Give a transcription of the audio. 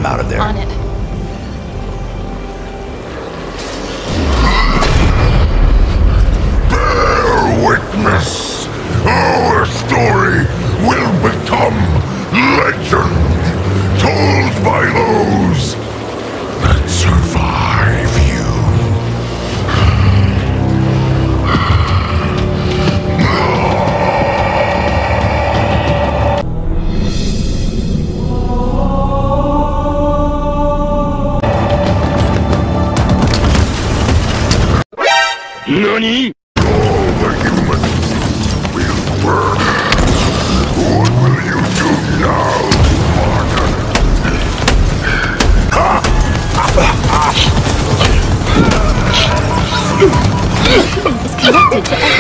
him out of there. On it. Bear witness. Our story will become legend, told by those that survive you. NANI?! All the humans will burn. What will you do now, Spartan? It's connected to